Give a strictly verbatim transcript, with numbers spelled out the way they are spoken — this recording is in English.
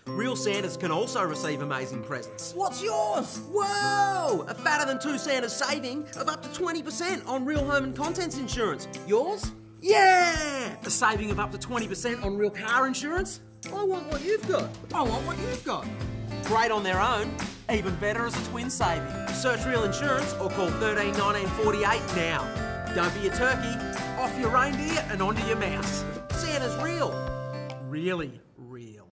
Real Santas can also receive amazing presents. What's yours? Whoa! A fatter than two Santas saving of up to twenty percent on real home and contents insurance. Yours? Yeah! A saving of up to twenty percent on real car insurance. I want what you've got. I want what you've got. Great on their own, even better as a twin saving. Search Real Insurance or call thirteen nineteen forty-eight now. Don't be a turkey, off your reindeer and onto your mouse. Santa's real. Really real.